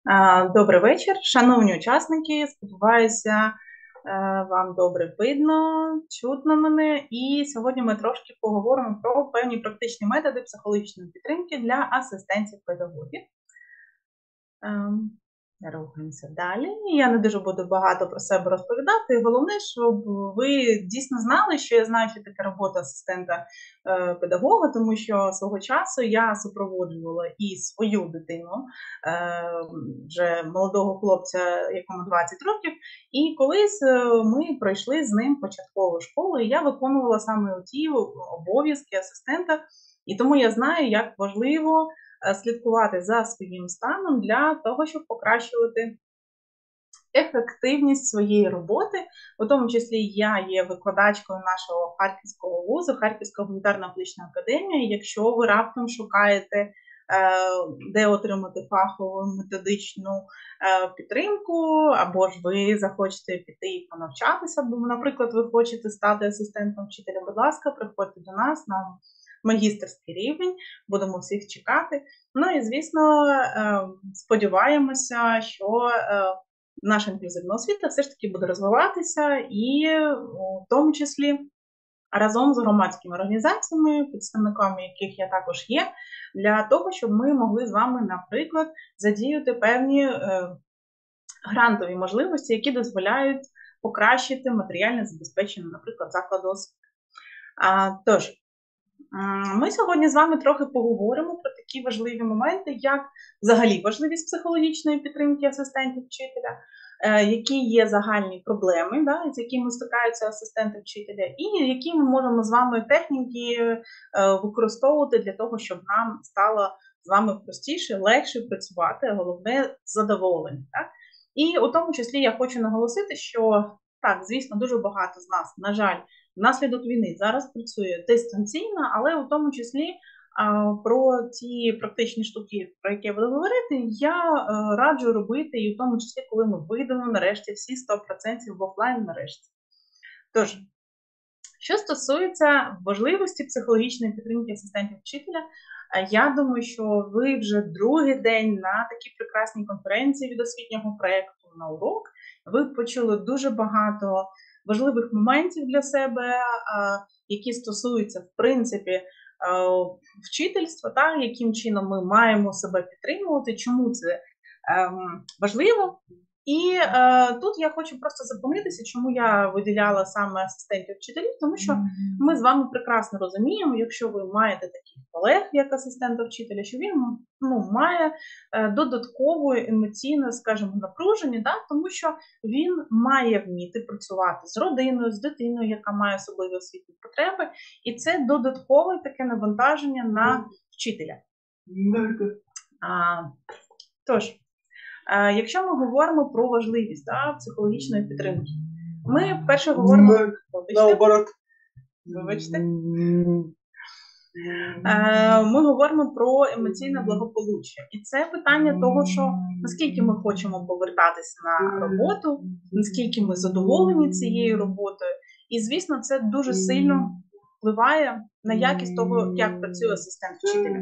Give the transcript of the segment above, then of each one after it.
Добрий вечір, шановні учасники. Сподіваюся, вам добре видно, чутно мене. І сьогодні ми трошки поговоримо про певні практичні методи психологічної підтримки для асистентів педагогів. Рухаємося далі. Я не дуже буду багато про себе розповідати. Головне, щоб ви дійсно знали, що я знаю, що таке робота асистента педагога, тому що свого часу я супроводжувала і свою дитину, вже молодого хлопця, якому 20 років, і колись ми пройшли з ним початкову школу, і я виконувала саме ті обов'язки асистента, і тому я знаю, як важливо слідкувати за своїм станом для того, щоб покращувати ефективність своєї роботи. У тому числі я є викладачкою нашого Харківського вузу, Харківська гуманітарно-педагогічна академія. Якщо ви раптом шукаєте, де отримати фахову методичну підтримку, або ж ви захочете піти і понавчатися, або, наприклад, ви хочете стати асистентом вчителя, будь ласка, приходьте до нас на магістерський рівень, будемо всіх чекати. Ну і, звісно, сподіваємося, що наша інклюзивна освіта все ж таки буде розвиватися і в тому числі разом з громадськими організаціями, представниками яких я також є, для того, щоб ми могли з вами, наприклад, задіяти певні грантові можливості, які дозволяють покращити матеріальне забезпечення, наприклад, закладу освіти. Тож, ми сьогодні з вами трохи поговоримо про такі важливі моменти, як взагалі важливість психологічної підтримки асистентів вчителя, які є загальні проблеми, з якими стикаються асистенти вчителя, і які ми можемо з вами техніки використовувати для того, щоб нам стало з вами простіше, легше працювати, а головне задоволення. І у тому числі я хочу наголосити, що так, звісно, дуже багато з нас, на жаль, внаслідок війни зараз працює дистанційно, але у тому числі про ті практичні штуки, про які я буду говорити, я раджу робити, і в тому числі, коли ми вийдемо нарешті всі 100% в офлайн нарешті. Тож, що стосується важливості психологічної підтримки асистентів вчителя, я думаю, що ви вже другий день на такій прекрасній конференції від освітнього проєкту на урок. Ви почули дуже багато важливих моментів для себе, які стосуються, в принципі, вчительства, яким чином ми маємо себе підтримувати, чому це важливо. І тут я хочу просто зупинитися, чому я виділяла саме асистентів вчителів, тому що ми з вами прекрасно розуміємо, якщо ви маєте таких колег, як асистента вчителя, що він має додаткове емоційне, скажімо, напруження, тому що він має вміти працювати з родиною, з дитиною, яка має особливі освітні потреби, і це додаткове таке навантаження на вчителя. Тож, якщо ми говоримо про важливість психологічної підтримки, ми вперше говоримо... Вибачте. Ми говоримо про емоційне благополуччя. І це питання того, що наскільки ми хочемо повертатися на роботу, наскільки ми задоволені цією роботою. І, звісно, це дуже сильно впливає на якість того, як працює асистент вчителя.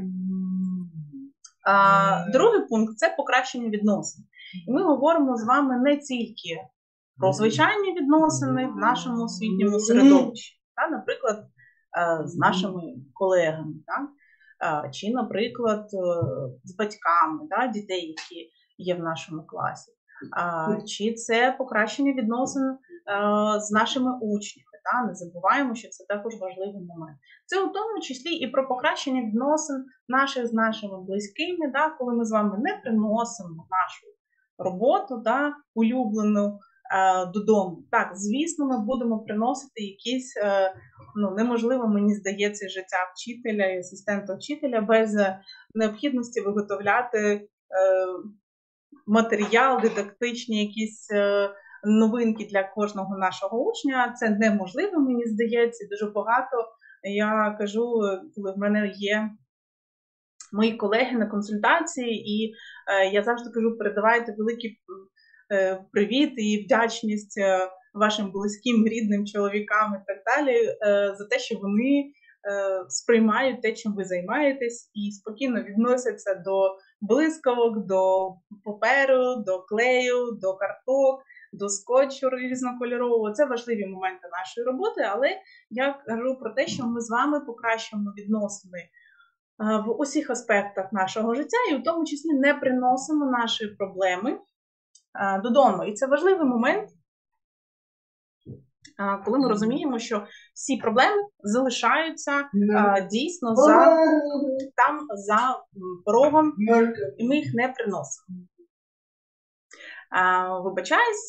Другий пункт – це покращення відносин. І ми говоримо з вами не тільки про звичайні відносини в нашому освітньому середовищі, наприклад, з нашими колегами, чи, наприклад, з батьками дітей, які є в нашому класі, чи це покращення відносин з нашими учнями. Не забуваємо, що це також важливий момент. Це у тому числі і про покращення відносин наших з нашими близькими, коли ми з вами не приносимо нашу роботу улюблену додому. Так, звісно, ми будемо приносити якісь, неможливо, мені здається, життя вчителя і асистента вчителя без необхідності виготовляти матеріал, дидактичні якісь новинки для кожного нашого учня. Це неможливо, мені здається, дуже багато. Я кажу, коли в мене є мої колеги на консультації, і я завжди кажу, передавайте великий привіт і вдячність вашим близьким, рідним чоловікам і так далі за те, що вони сприймають те, чим ви займаєтесь, і спокійно відносяться до блискавок, до паперу, до клею, до карток, до скотчу різнокольорового. Це важливі моменти нашої роботи, але я кажу про те, що ми з вами покращуємо відносини в усіх аспектах нашого життя, і в тому числі не приносимо наші проблеми додому. І це важливий момент, коли ми розуміємо, що всі проблеми залишаються дійсно там за порогом, і ми їх не приносимо. Вибачаюсь.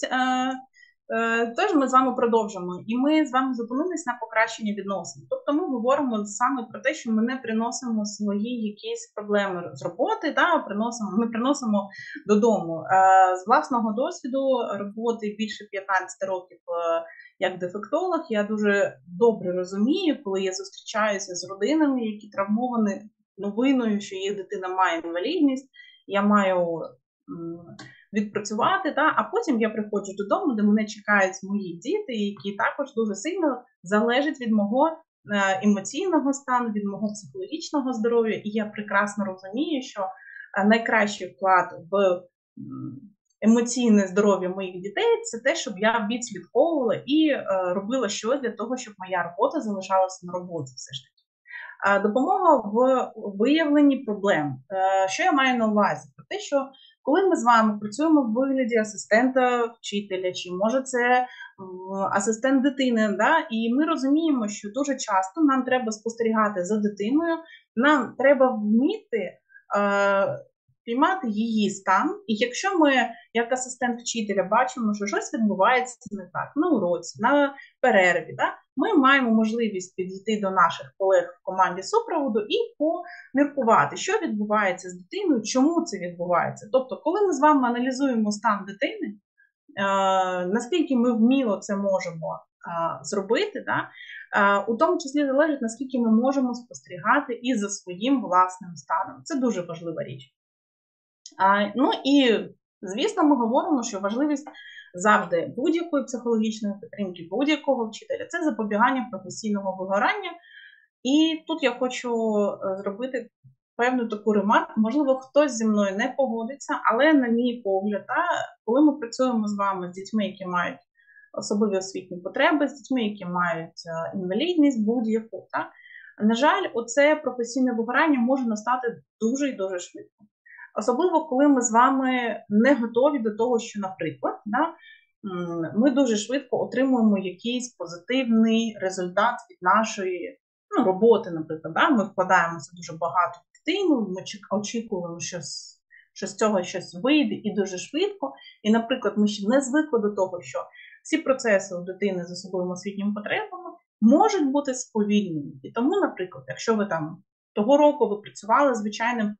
Тож ми з вами продовжимо, і ми з вами зупинились на покращенні відносин. Тобто ми говоримо саме про те, що ми не приносимо свої якісь проблеми з роботи, ми приносимо додому. З власного досвіду роботи більше 15 років як дефектолог, я дуже добре розумію, коли я зустрічаюся з родинами, які травмовані новиною, що їх дитина має інвалідність, я маю відпрацювати, а потім я приходжу додому, де мене чекають мої діти, які також дуже сильно залежать від мого емоційного стану, від мого психологічного здоров'я. І я прекрасно розумію, що найкращий вклад в емоційне здоров'я моїх дітей – це те, щоб я відслідковувала і робила щось для того, щоб моя робота залишалася на роботі все ж таки. Допомога в виявленні проблем. Що я маю на увазі? Про те, що коли ми з вами працюємо в вигляді асистента вчителя, чи може це асистент дитини, і ми розуміємо, що дуже часто нам треба спостерігати за дитиною, нам треба вміти піймати її стан, і якщо ми, як асистент вчителя, бачимо, що щось відбувається не так, на уроці, на перерві, ми маємо можливість підійти до наших колег в команді супроводу і поміркувати, що відбувається з дитиною, чому це відбувається. Тобто, коли ми з вами аналізуємо стан дитини, наскільки ми вміло це можемо зробити, у тому числі залежить, наскільки ми можемо спостерігати і за своїм власним станом. Це дуже важлива річ. Ну і, звісно, ми говоримо, що важливість завжди будь-якої психологічної підтримки, будь-якого вчителя – це запобігання професійного вигорання. І тут я хочу зробити певну таку ремарку. Можливо, хтось зі мною не погодиться, але, на мій погляд, коли ми працюємо з вами з дітьми, які мають особливі освітні потреби, з дітьми, які мають інвалідність будь-яку, на жаль, оце професійне вигорання може настати дуже і дуже швидко. Особливо, коли ми з вами не готові до того, що, наприклад, ми дуже швидко отримуємо якийсь позитивний результат від нашої роботи, наприклад. Ми вкладаємося дуже багато в дитину, ми очікуємо, що з цього щось вийде і дуже швидко. І, наприклад, ми ще не звикли до того, що всі процеси у дитини з особливими освітніми потребами можуть бути сповільнені. І тому, наприклад, якщо ви того року ви працювали звичайним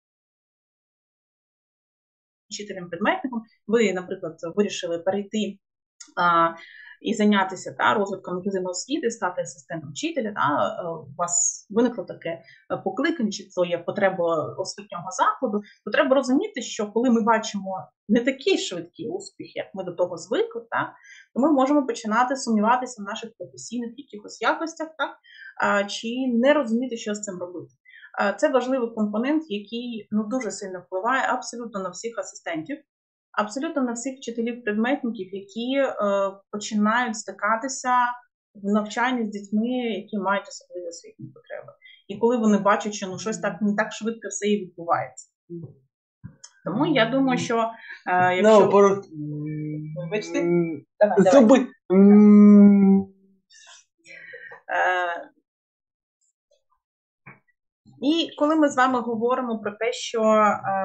вчителем-предметником, ви, наприклад, вирішили перейти і зайнятися розвитком інклюзивної освіти, стати асистентом вчителя, у вас виникло таке покликання, чи це є потреба освітнього закладу, то треба розуміти, що коли ми бачимо не такий швидкий успіх, як ми до того звикли, то ми можемо починати сумніватися в наших професійних якихось якостях, чи не розуміти, що з цим робити. Це важливий компонент, який дуже сильно впливає абсолютно на всіх асистентів, абсолютно на всіх вчителів-предметників, які починають стикатися в навчанні з дітьми, які мають особливі освітні потреби. І коли вони бачать, що щось не так швидко все і відбувається. Тому я думаю, що якщо... Вибачте? Давай. І коли ми з вами говоримо про те, що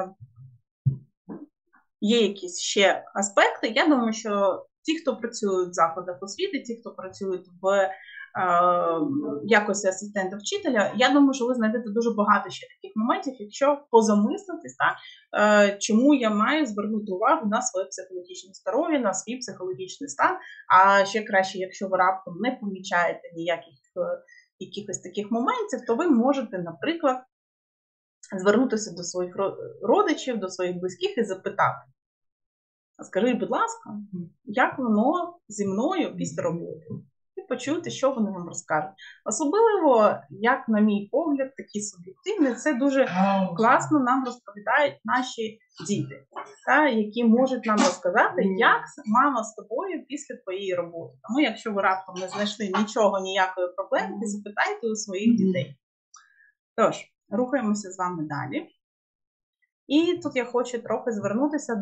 є якісь ще аспекти, я думаю, що ті, хто працюють в закладах освіти, ті, хто працюють в якості асистента вчителя, я думаю, що ви знайдете дуже багато ще таких моментів, якщо позамислитись, чому я маю звернути увагу на своє психологічне здоров'я, на свій психологічний стан, а ще краще, якщо ви раптом не помічаєте ніяких якихось таких моментів, то ви можете, наприклад, звернутися до своїх родичів, до своїх близьких і запитати: скажіть, будь ласка, як воно зі мною після роботи? І почути, що вони вам розкажуть. Особливо, як на мій погляд, такі суб'єктивні, це дуже класно нам розповідають наші діти, які можуть нам розказати, як мама з тобою після твоєї роботи. Тому, якщо ви раптом не знайшли нічого, ніякої проблеми, запитайте у своїх дітей. Тож, рухаємося з вами далі. І тут я хочу трохи звернутися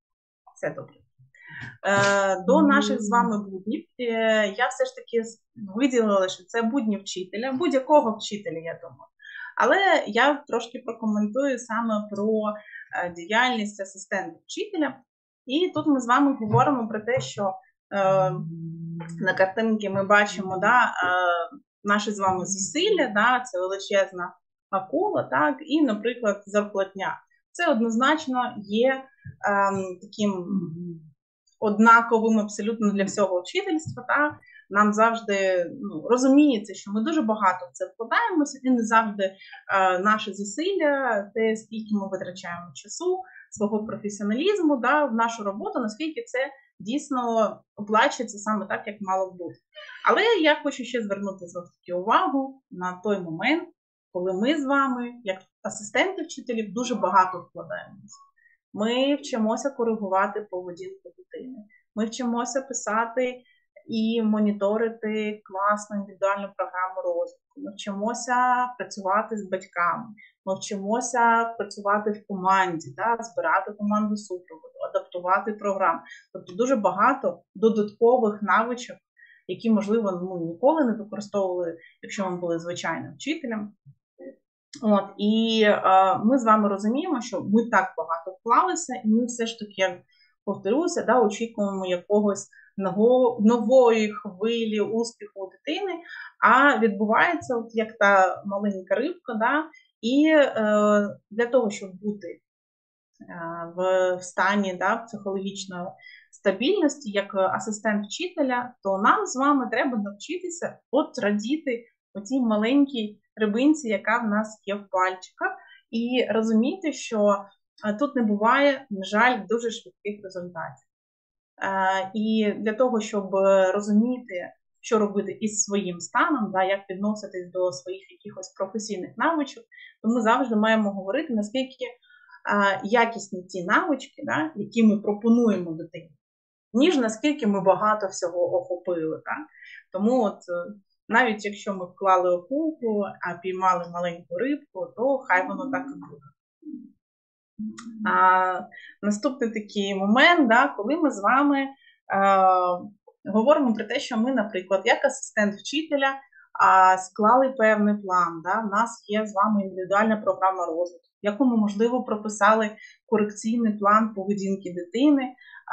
до наших з вами буднів. Я все ж таки виділила, що це будні вчителя, будь-якого вчителя, я думаю. Але я трошки прокоментую саме про діяльність асистента вчителя. І тут ми з вами говоримо про те, що на картинці ми бачимо наші з вами зусилля, це величезна акула, так, і, наприклад, зарплатня. Це однозначно є таким однаковим абсолютно для всього вчительства. Нам завжди розуміється, що ми дуже багато в це вкладаємося, і не завжди наші зусилля, те, скільки ми витрачаємо часу, свого професіоналізму в нашу роботу, наскільки це дійсно оплачується саме так, як мало б бути. Але я хочу ще звернути увагу на той момент, коли ми з вами, як асистенти вчителів, дуже багато вкладаємося. Ми вчимося коригувати поведінку дитини. Ми вчимося писати і моніторити класну індивідуальну програму розвитку. Ми вчимося працювати з батьками. Ми вчимося працювати в команді, збирати команду супроводу, адаптувати програму. Тобто дуже багато додаткових навичок, які, можливо, ніколи не використовували, якщо ми були звичайним вчителем. І ми з вами розуміємо, що ми так багато вклалися, і ми все ж таки, як повторюся, очікуємо якогось нової хвилі успіху у дитини, а відбувається як та маленька рибка, і для того, щоб бути в стані психологічної стабільності, як асистент вчителя, то нам з вами треба навчитися радіти оцій маленькій рибинці, яка в нас є в пальчиках, і розуміти, що тут не буває, на жаль, дуже швидких результатів. І для того, щоб розуміти, що робити із своїм станом, як відноситись до своїх якихось професійних навичок, то ми завжди маємо говорити, наскільки якісні ті навички, які ми пропонуємо дитині, ніж наскільки ми багато всього охопили. Тому навіть якщо ми вклали окулку, а піймали маленьку рибку, то хай воно так і буде. Наступний такий момент, коли ми з вами говоримо про те, що ми, наприклад, як асистент вчителя, склали певний план. У нас є з вами індивідуальна програма розвитку, в якому, можливо, прописали корекційний план поведінки дитини.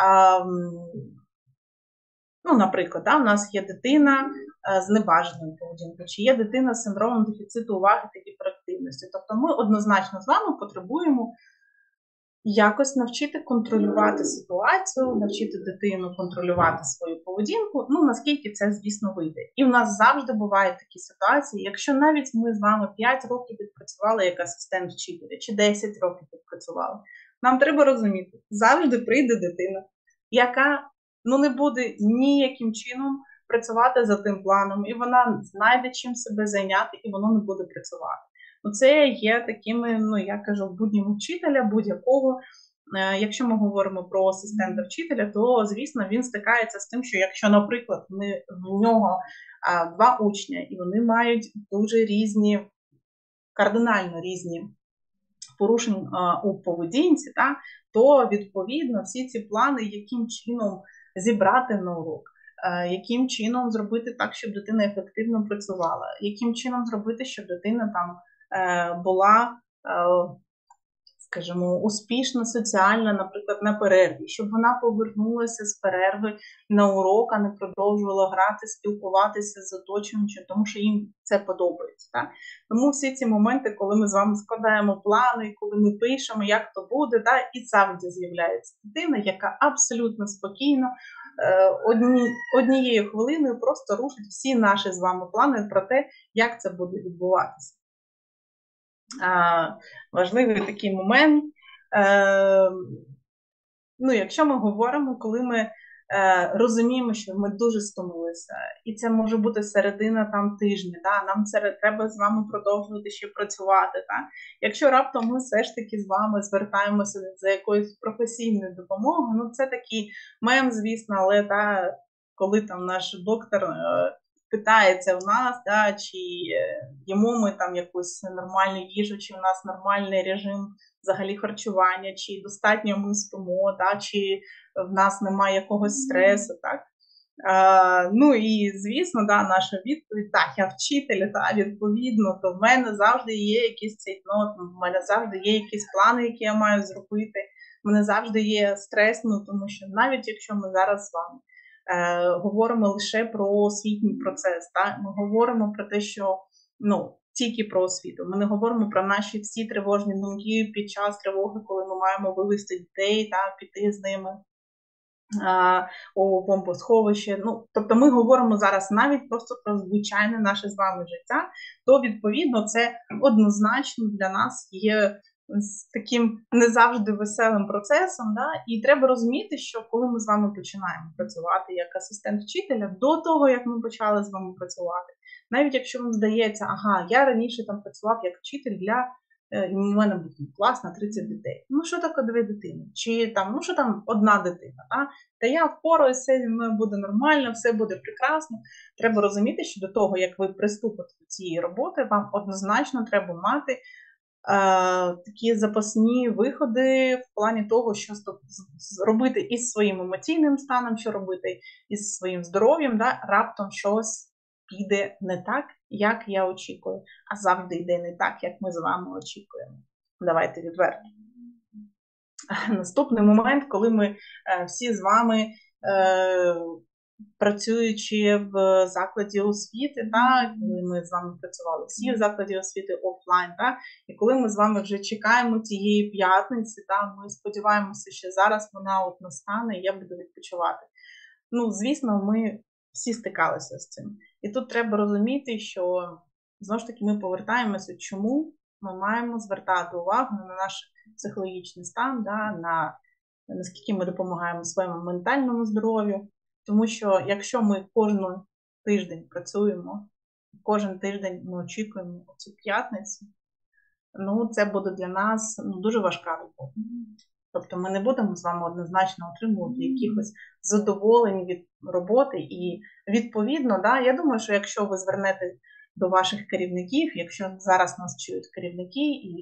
Наприклад, у нас є дитина з небажаною поведінкою, чи є дитина з синдромом дефіциту уваги та гіперактивності. Тобто ми однозначно з вами потребуємо якось навчити контролювати ситуацію, навчити дитину контролювати свою поведінку, наскільки це, звісно, вийде. І в нас завжди бувають такі ситуації, якщо навіть ми з вами 5 років відпрацювали як асистент вчителя, чи 10 років відпрацювали, нам треба розуміти, завжди прийде дитина, яка не буде ніяким чином працювати за тим планом, і вона знайде чим себе зайняти, і воно не буде працювати. Це є такими, я кажу, будніми вчителя, будь-якого. Якщо ми говоримо про асистента вчителя, то, звісно, він стикається з тим, що якщо, наприклад, в нього 2 учня, і вони мають дуже різні, кардинально різні порушення у поведінці, то, відповідно, всі ці плани, яким чином зібрати на урок, яким чином зробити так, щоб дитина ефективно працювала, яким чином зробити, щоб дитина була, скажімо, успішно соціальна, наприклад, на перерві, щоб вона повернулася з перерви на урок, а не продовжувала грати, спілкуватися з оточуючим, тому що їм це подобається. Тому всі ці моменти, коли ми з вами складаємо плани, коли ми пишемо, як то буде, і завжди з'являється дитина, яка абсолютно спокійно однією хвилиною просто рушить всі наші з вами плани про те, як це буде відбуватися. Важливий такий момент. Якщо ми говоримо, коли ми розуміємо, що ми дуже стомилися, і це може бути середина там тижня, нам треба з вами продовжувати ще працювати. Якщо раптом ми все ж таки з вами звертаємося за якоюсь професійною допомогою, це такий мем, звісно, але коли там наш доктор питається в нас, чи їмо ми там якусь нормальну їжу, чи в нас нормальний режим взагалі харчування, чи достатньо ми спимо, чи в нас немає якогось стресу. І, звісно, наша відповідь, я вчитель, відповідно, то в мене завжди є якісь в мене завжди є якісь плани, які я маю зробити, в мене завжди є стрес, тому що навіть якщо ми зараз з вами говоримо лише про освітній процес, ми говоримо про те, що, тільки про освіту, ми не говоримо про наші всі тривожні думки під час тривоги, коли ми маємо вивести дітей, піти з ними у бомбосховище. Тобто ми говоримо зараз навіть просто про звичайне наше з вами життя, то, відповідно, це однозначно для нас є з таким не завжди веселим процесом, і треба розуміти, що коли ми з вами починаємо працювати як асистент вчителя, до того, як ми почали з вами працювати, навіть якщо вам здається, я раніше там працював як вчитель у мене був клас на 30 дітей. Що таке 2 дитини? Чи там, що там одна дитина? Та я впораюся, все зі мною буде нормально, все буде прекрасно. Треба розуміти, що до того, як ви приступите до цієї роботи, вам однозначно треба мати такі запасні виходи в плані того, що робити із своїм емоційним станом, що робити із своїм здоров'ям, раптом щось піде не так, як я очікую, а завжди йде не так, як ми з вами очікуємо. Давайте відверто. Наступний момент, коли ми всі з вами, працюючи в закладі освіти, коли ми з вами працювали всі в закладі освіти офлайн, і коли ми з вами вже чекаємо цієї п'ятниці, ми сподіваємося, що зараз вона настане і я буду відпочивати. Звісно, ми всі стикалися з цим. І тут треба розуміти, що, знову ж таки, ми повертаємося, чому ми маємо звертати увагу на наш психологічний стан, наскільки ми допомагаємо своєму ментальному здоров'ю. Тому що, якщо ми кожен тиждень працюємо, кожен тиждень ми очікуємо цю п'ятницю, це буде для нас дуже важка робота. Тобто ми не будемо з вами однозначно отримувати якихось задоволень від роботи. І, відповідно, я думаю, що якщо ви звернете до ваших керівників, якщо зараз нас чують керівники, і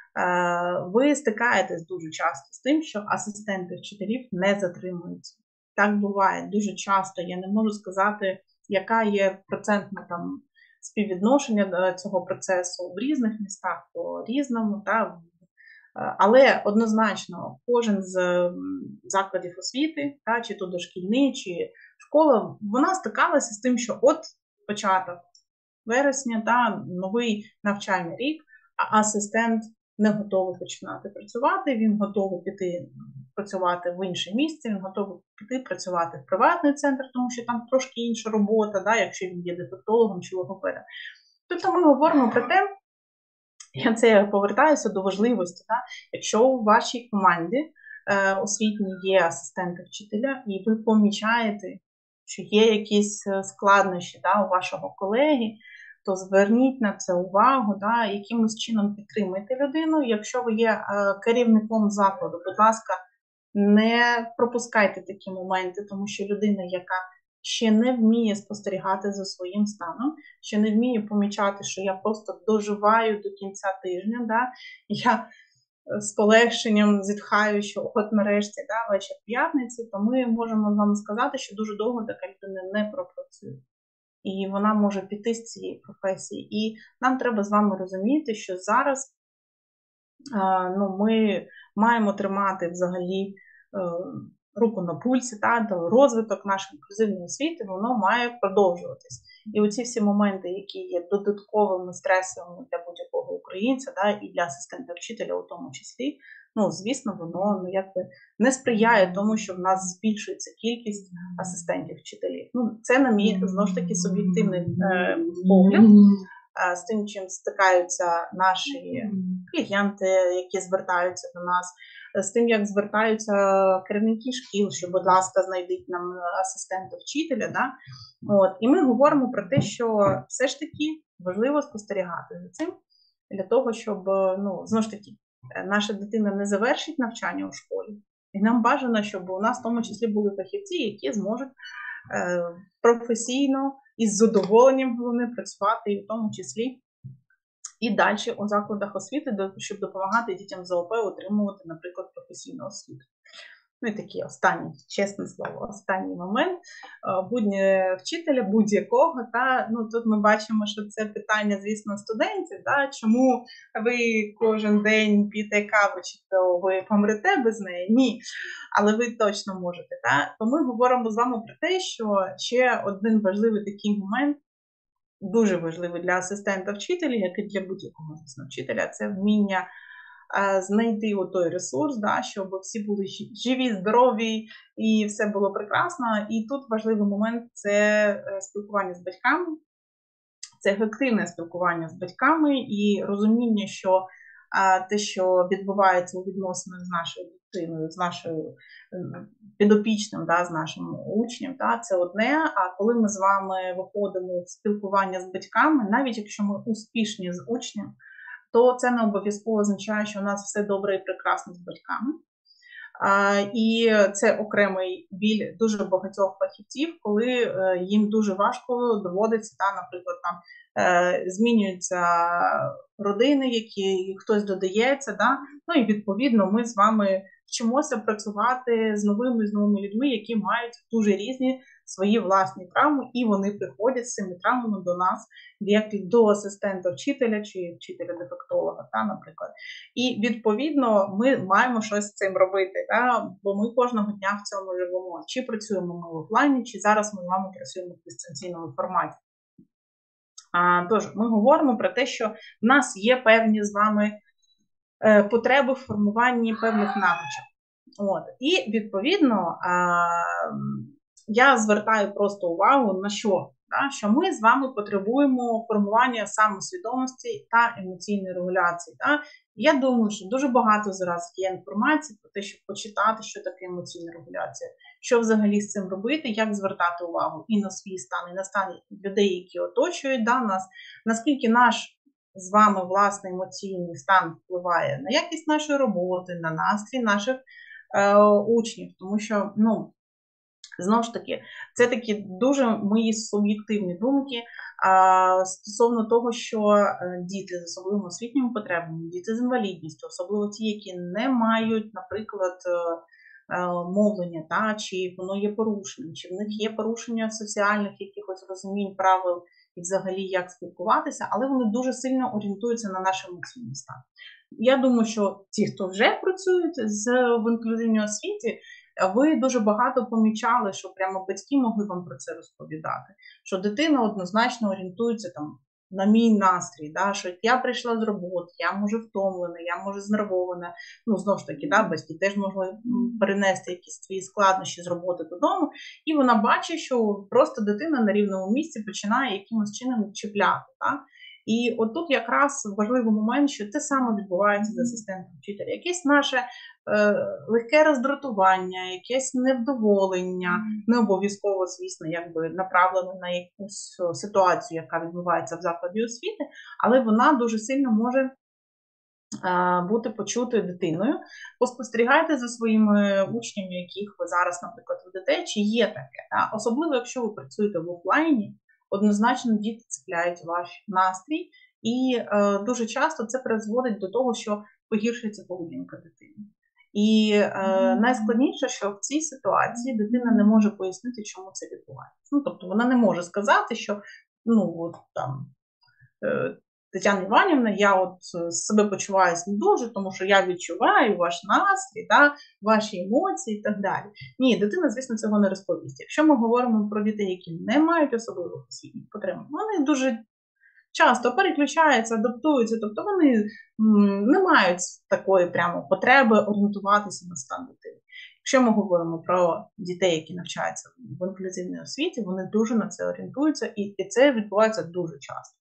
ви стикаєтесь дуже часто з тим, що асистенти вчителів не затримуються. Так буває дуже часто. Я не можу сказати, яка є процентна співвідношення до цього процесу в різних містах, по-різному. Але однозначно кожен з закладів освіти, чи то дошкільний, чи школа, вона стикалася з тим, що от початок вересня, новий навчальний рік, а асистент не готовий починати працювати, він готовий піти працювати в інше місце, він готовий піти працювати в приватний центр, тому що там трошки інша робота, якщо він є дефектологом чи логопедом. Тобто ми говоримо про те, я повертаюся до важливості, якщо у вашій команді освітній є асистенти вчителя, і ви помічаєте, що є якісь складнощі у вашого колеги, то зверніть на це увагу, якимось чином підтримуйте людину. Якщо ви є керівником закладу, будь ласка, не пропускайте такі моменти, тому що людина, яка ще не вміє спостерігати за своїм станом, ще не вміє помічати, що я просто доживаю до кінця тижня, я з полегшенням зітхаю, що от нарешті вечір п'ятниці, то ми можемо з вами сказати, що дуже довго така людина не пропрацює. І вона може піти з цієї професії. І нам треба з вами розуміти, що зараз ми маємо тримати взагалі руку на пульсі, розвиток нашої інклюзивної освіти, воно має продовжуватись. І оці всі моменти, які є додатковими стресовими для будь-якого українця, і для асистента вчителя у тому числі, звісно, воно не сприяє тому, що в нас збільшується кількість асистентів вчителів. Це, на мій, знову ж таки, суб'єктивний погляд з тим, чим стикаються наші клієнти, які звертаються до нас. з тим, як звертаються керівники шкіл, що, будь ласка, знайдіть нам асистента вчителя. Да? І ми говоримо про те, що все ж таки важливо спостерігати за цим, для того, щоб, знову ж таки, наша дитина не завершить навчання у школі, і нам бажано, щоб у нас в тому числі були фахівці, які зможуть професійно і з задоволенням головне працювати, і в тому числі і далі у закладах освіти, щоб допомагати дітям з ООП отримувати, наприклад, професійну освіту. І такий останній, чесне слово, останній момент вчителя будь-якого. Тут ми бачимо, що це питання, звісно, студентів. Чому ви кожен день п'єте каву, чи то ви помрете без неї? Ні. Але ви точно можете. То ми говоримо з вами про те, що ще один важливий такий момент, дуже важливий для асистента вчителя, як і для будь-якого вчителя, це вміння знайти той ресурс, щоб всі були живі, здорові і все було прекрасно. І тут важливий момент – це спілкування з батьками, це ефективне спілкування з батьками і розуміння, що те, що відбувається у відносинах з нашою дитиною, з нашою підопічним, з нашим учнем, це одне, а коли ми з вами виходимо в спілкування з батьками, навіть якщо ми успішні з учнем, то це не обов'язково означає, що у нас все добре і прекрасно з батьками. І це окремий біль дуже багатьох фахівців, коли їм дуже важко доводиться, наприклад, там змінюються родини, які хтось додається, і відповідно ми з вами вчимося працювати з новими людьми, які мають дуже різні свої власні травми, і вони приходять з цими травмами до нас, як до асистента вчителя чи вчителя-дефектолога, наприклад. І відповідно ми маємо щось з цим робити, бо ми кожного дня в цьому живемо. Чи працюємо ми в офлайні, чи зараз ми з вами працюємо в дистанційному форматі. Тож, ми говоримо про те, що в нас є певні з вами потреби в формуванні певних навичок. І, відповідно, я звертаю просто увагу на що? Що ми з вами потребуємо формування самосвідомості та емоційної регуляції. Я думаю, що дуже багато зараз є інформації про те, щоб почитати, що таке емоційна регуляція, що взагалі з цим робити, як звертати увагу і на свій стан, і на стан людей, які оточують нас, наскільки наш з вами власний емоційний стан впливає на якість нашої роботи, на настрій наших учнів, тому що, знову ж таки, це такі дуже мої суб'єктивні думки стосовно того, що діти з особливими освітніми потребами, діти з інвалідністю, особливо ті, які не мають, наприклад, мовлення, чи воно є порушенням, чи в них є порушення соціальних якихось розумінь, правил і взагалі як спілкуватися, але вони дуже сильно орієнтуються на наш емоційний стан. Я думаю, що ті, хто вже працюють в інклюзивній освіті, ви дуже багато помічали, що прямо батьки могли вам про це розповідати, що дитина однозначно орієнтується на мій настрій, що я прийшла з роботи, я може втомлена, я може знервована, знову ж таки, батьки теж могли перенести якісь свої складнощі з роботи додому, і вона бачить, що просто дитина на рівному місці починає якимось чином чіпляти. І отут якраз важливий момент, що те саме відбувається з асистентом вчителя. Якесь наше легке роздратування, якесь невдоволення, не обов'язково, звісно, направлене на якусь ситуацію, яка відбувається в закладі освіти, але вона дуже сильно може бути почутою дитиною. Поспостерігайте за своїми учнями, яких ви зараз, наприклад, ведете, чи є таке. Особливо, якщо ви працюєте в офлайні, однозначно діти цепляють ваш настрій, і дуже часто це призводить до того, що погіршується поведінка дитини. І найскладніше, що в цій ситуації дитина не може пояснити, чому це відбувається. Тобто вона не може сказати, що Тетяна Іванівна, я себе почуваюся не дуже, тому що я відчуваю ваш настрій, ваші емоції і так далі. Ні, дитина, звісно, цього не розповість. Якщо ми говоримо про дітей, які не мають особливих освітніх потреб, вони дуже часто переключаються, адаптуються, тобто вони не мають такої прямо потреби орієнтуватися на стан дитини. Якщо ми говоримо про дітей, які навчаються в інклюзивній освіті, вони дуже на це орієнтуються, і це відбувається дуже часто.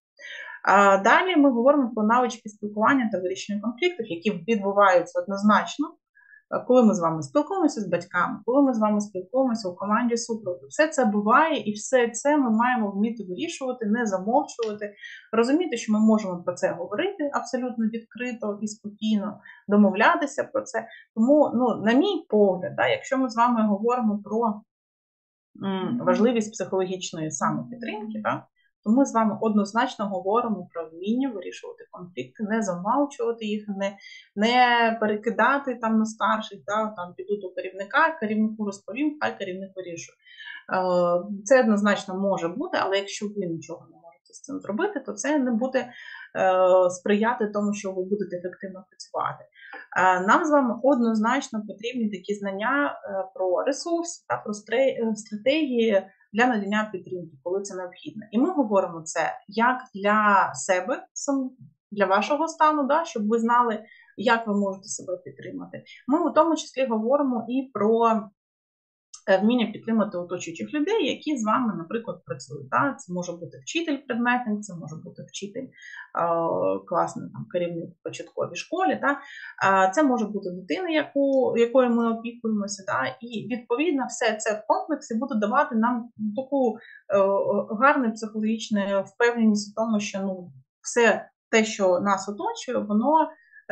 Далі ми говоримо про навички спілкування та вирішення конфліктів, які відбуваються однозначно коли ми з вами спілкуємося з батьками, коли ми з вами спілкуємося у команді супроводу. Все це буває, і все це ми маємо вміти вирішувати, не замовчувати, розуміти, що ми можемо про це говорити абсолютно відкрито і спокійно, домовлятися про це. Тому, на мій погляд, якщо ми з вами говоримо про важливість психологічної самопідтримки, то ми з вами однозначно говоримо про вміння вирішувати конфлікти, не замовчувати їх, не перекидати там на старших, там піду до керівника, керівнику розповім, хай керівник вирішує. Це однозначно може бути, але якщо ви нічого не можете з цим зробити, то це не буде сприяти тому, що ви будете ефективно працювати. Нам з вами однозначно потрібні такі знання про ресурси та про стратегії для надання підтримки, коли це необхідно. І ми говоримо це як для себе, для вашого стану, щоб ви знали, як ви можете себе підтримати. Ми у тому числі говоримо і про вміння підтримати оточуючих людей, які з вами, наприклад, працюють. Це може бути вчитель-предметник, це може бути вчитель, класний керівник в початковій школі, це може бути дитина, якою ми опікуємося. І, відповідно, все це в комплексі буде давати нам таку гарну психологічну впевненість в тому, що все те, що нас оточує, воно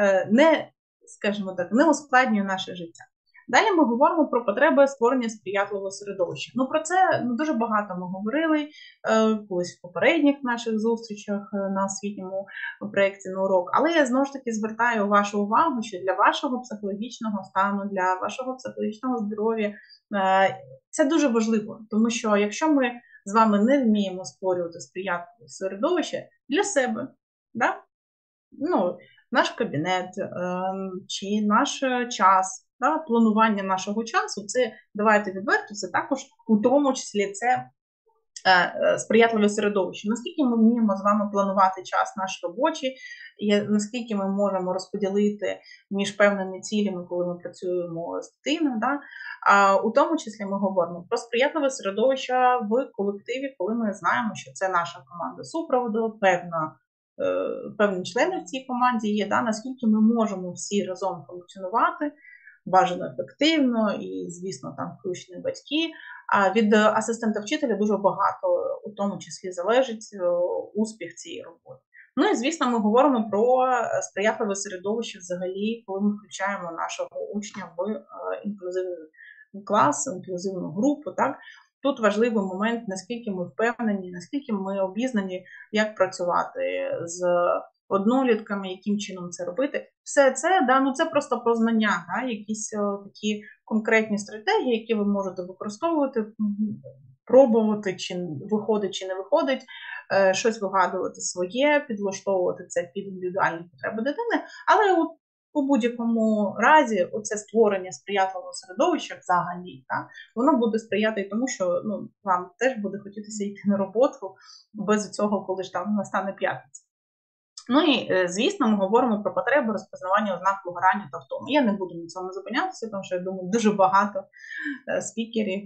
не ускладнює наше життя. Далі ми говоримо про потреби створення сприятливого середовища. Про це дуже багато ми говорили колись в попередніх наших зустрічах на освітньому проєкті на урок. Але я знову ж таки звертаю вашу увагу, що для вашого психологічного стану, для вашого психологічного здоров'я це дуже важливо. Тому що якщо ми з вами не вміємо створювати сприятливе середовище для себе, наш кабінет чи наш час, планування нашого часу, це, давайте відверто, це також у тому числі це сприятливе середовище. Наскільки ми вміємо з вами планувати час наш робочий, і наскільки ми можемо розподілити між певними цілями, коли ми працюємо з дитиною. У тому числі ми говоримо про сприятливе середовище в колективі, коли ми знаємо, що це наша команда супроводу, певні члени в цій команді є, наскільки ми можемо всі разом функціонувати, бажано ефективно і, звісно, там включені батьки. А від асистента вчителя дуже багато, у тому числі, залежить успіх цієї роботи. І, звісно, ми говоримо про сприятливе середовище взагалі, коли ми включаємо нашого учня в інклюзивний клас, інклюзивну групу. Тут важливий момент, наскільки ми впевнені, наскільки ми обізнані, як працювати з однолітками, яким чином це робити. Все це, це просто про знання, якісь такі конкретні стратегії, які ви можете використовувати, пробувати, чи виходить, чи не виходить, щось вигадувати своє, підлаштовувати це під індивідуальні потреби дитини, але у будь-якому разі оце створення сприятливого середовища взагалі, воно буде сприяти тому, що вам теж буде хотітися йти на роботу без цього, коли ж там настане п'ятниця. І, звісно, ми говоримо про потреби розпізнавання ознак вигорання та втоми. Я не буду на цьому зупинятися, тому що, я думаю, дуже багато спікерів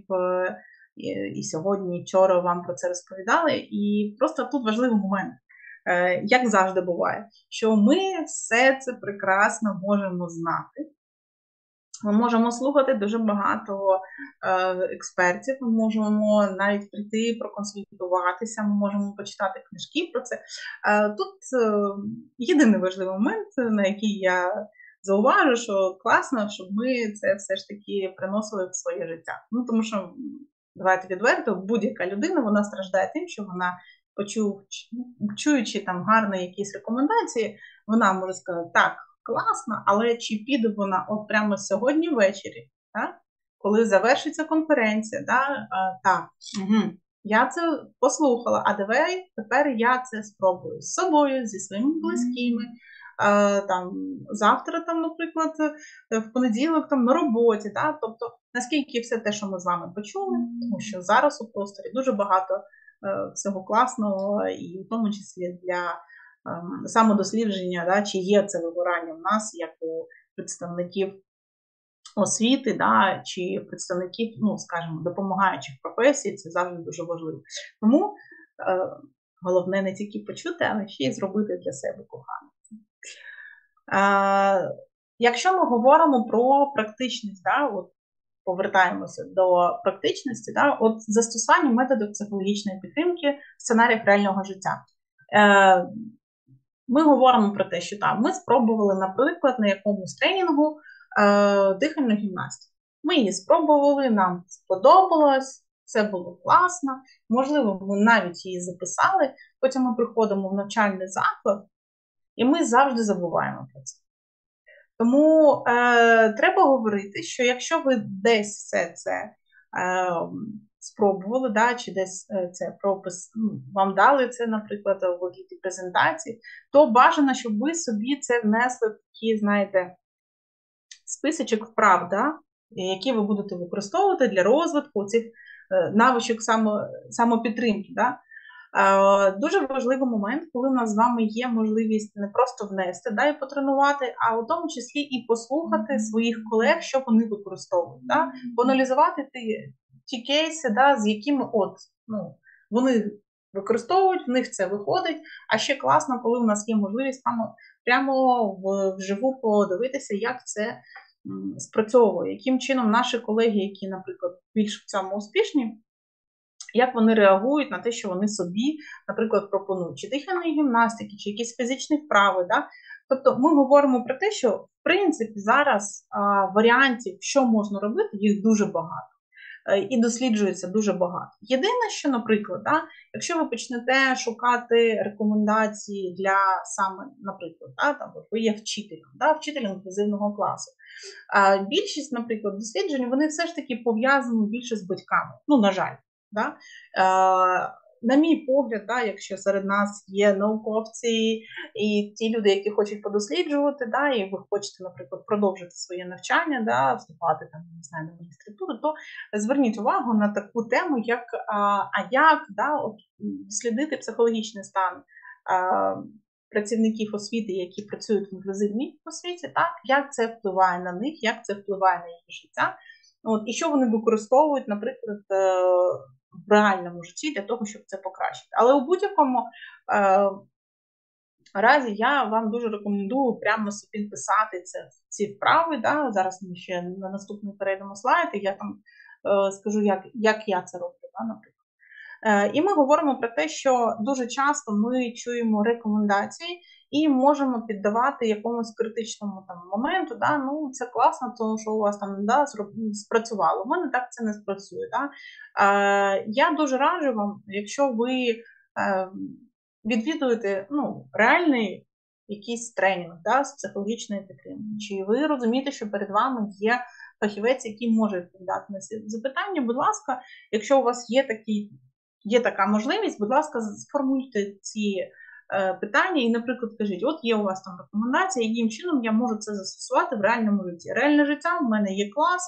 і сьогодні, і вчора вам про це розповідали. І просто тут важливий момент, як завжди буває, що ми все це прекрасно можемо знати. Ми можемо слухати дуже багато експертів, ми можемо навіть прийти, проконсультуватися, ми можемо почитати книжки про це. Тут єдиний важливий момент, на який я зауважу, що класно, щоб ми це все ж таки приносили в своє життя. Тому що, давайте відверто, будь-яка людина, вона страждає тим, що вона, чуючи там гарні якісь рекомендації, вона може сказати, так, класно, але чи піде вона от прямо сьогодні ввечері, коли завершиться конференція, я це послухала, а давай тепер я це спробую з собою, зі своїми близькими, завтра, наприклад, в понеділок на роботі. Тобто, наскільки все те, що ми з вами почули, тому що зараз у просторі дуже багато всього класного, і в тому числі для самодослідження, чи є це вигорання в нас, як у представників освіти, чи представників, скажімо, допомагаючих професій, це завжди дуже важливо. Тому головне не тільки почути, але ще й зробити для себе кохання. Якщо ми говоримо про практичність, да, от повертаємося до практичності, да, от застосування методів психологічної підтримки в сценаріях реального життя. Ми говоримо про те, що там ми спробували, наприклад, на якомусь тренінгу дихальну гімнастику. Ми її спробували, нам сподобалось, це було класно. Можливо, ми навіть її записали, потім ми приходимо в навчальний заклад, і ми завжди забуваємо про це. Тому треба говорити, що якщо ви десь все це спробували, да, чи десь це пропис, вам дали це, наприклад, у вигляді презентації, то бажано, щоб ви собі це внесли в такі, знаєте, списочок вправ, да, які ви будете використовувати для розвитку цих навичок самопідтримки. Да. Дуже важливий момент, коли у нас з вами є можливість не просто внести, да, і потренувати, а у тому числі і послухати своїх колег, що вони використовують. Да, поаналізувати ті кейси, да, з якими вони використовують, в них це виходить, а ще класно, коли у нас є можливість прямо вживу подивитися, як це спрацьовує, яким чином наші колеги, які, наприклад, більш в цьому успішні, як вони реагують на те, що вони собі, наприклад, пропонують, чи дихальної гімнастики, чи якісь фізичні вправи. Да? Тобто ми говоримо про те, що, в принципі, зараз варіантів, що можна робити, їх дуже багато. І досліджується дуже багато. Єдине, що, наприклад, да, якщо ви почнете шукати рекомендації для саме, наприклад, да, там, ви є вчителем інклюзивного класу, більшість, наприклад, досліджень, вони все ж таки пов'язані більше з батьками, на жаль. Да? На мій погляд, да, якщо серед нас є науковці і ті люди, які хочуть подосліджувати, да, і ви хочете, наприклад, продовжити своє навчання, да, вступати там, не знаю, на магістратуру, то зверніть увагу на таку тему, як дослідити психологічний стан працівників освіти, які працюють в інклюзивній освіті, так, як це впливає на них, як це впливає на їх життя, і що вони використовують, наприклад, в реальному житті для того, щоб це покращити. Але у будь-якому разі я вам дуже рекомендую прямо собі писати ці вправи. Да? Зараз ми ще на наступний перейдемо слайд, і я там скажу, як я це роблю, да, наприклад. І ми говоримо про те, що дуже часто ми чуємо рекомендації і можемо піддавати якомусь критичному там моменту, да, це класно, тому що у вас там спрацювало. У мене так це не спрацює. Да. Я дуже раджу вам, якщо ви відвідуєте реальний якийсь тренінг, да, з психологічної підтримки, чи ви розумієте, що перед вами є фахівець, який може відповідати на ці запитання, будь ласка, якщо у вас є така можливість, будь ласка, сформуйте ці питання і, наприклад, кажіть, от є у вас там рекомендація, яким чином я можу це застосувати в реальному житті. Реальне життя, в мене є клас,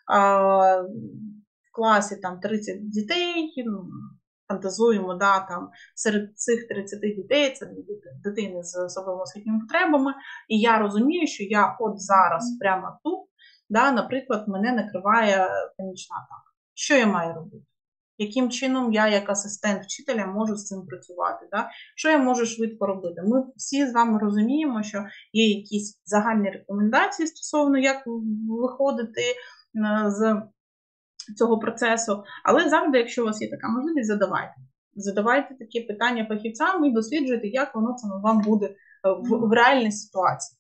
в класі там 30 дітей, фантазуємо, да, там серед цих 30 дітей це дитини з особливими освітніми потребами, і я розумію, що я от зараз прямо тут, да, наприклад, мене накриває панічна атака. Що я маю робити? Яким чином я, як асистент вчителя, можу з цим працювати? Да? Що я можу швидко робити? Ми всі з вами розуміємо, що є якісь загальні рекомендації стосовно, як виходити з цього процесу, але завжди, якщо у вас є така можливість, задавайте такі питання фахівцям і досліджуйте, як воно це вам буде в реальній ситуації.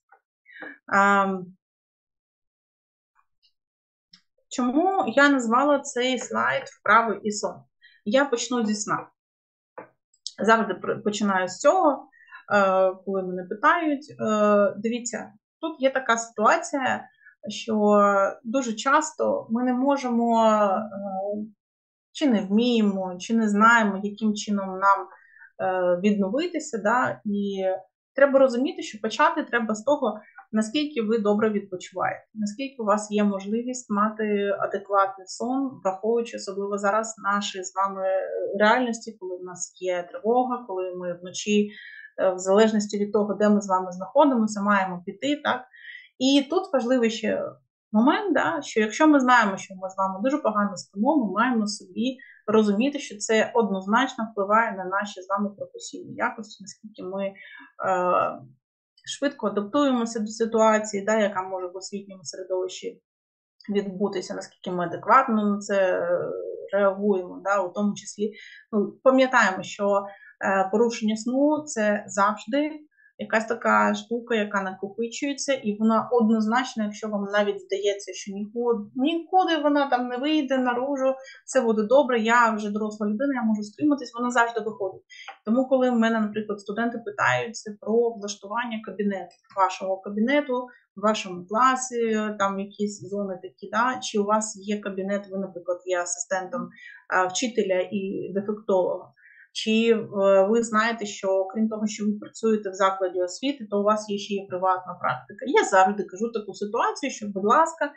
Чому я назвала цей слайд «Вправи і сон»? Я почну зі сна. Завжди починаю з цього, коли мене питають. Дивіться, тут є така ситуація, що дуже часто ми не можемо, чи не вміємо, чи не знаємо, яким чином нам відновитися. Да? І треба розуміти, що почати треба з того, наскільки ви добре відпочиваєте, наскільки у вас є можливість мати адекватний сон, враховуючи особливо зараз наші з вами реальності, коли в нас є тривога, коли ми вночі, в залежності від того, де ми з вами знаходимося, маємо піти. Так? І тут важливий ще момент, да, що якщо ми знаємо, що ми з вами дуже погано спимо, ми маємо собі розуміти, що це однозначно впливає на наші з вами професійні якості, наскільки ми швидко адаптуємося до ситуації, да, яка може в освітньому середовищі відбутися, наскільки ми адекватно на це реагуємо, да, у тому числі пам'ятаємо, що порушення сну – це завжди якась така штука, яка накопичується, і вона однозначно, якщо вам навіть здається, що нікуди вона там не вийде наружу, все буде добре, я вже доросла людина, я можу стриматись, вона завжди виходить. Тому, коли в мене, наприклад, студенти питаються про влаштування кабінету, вашого кабінету, в вашому класі, там якісь зони такі, да, чи у вас є кабінет, ви, наприклад, є асистентом вчителя і дефектолога, чи ви знаєте, що крім того, що ви працюєте в закладі освіти, то у вас є ще є приватна практика. Я завжди кажу таку ситуацію, що, будь ласка,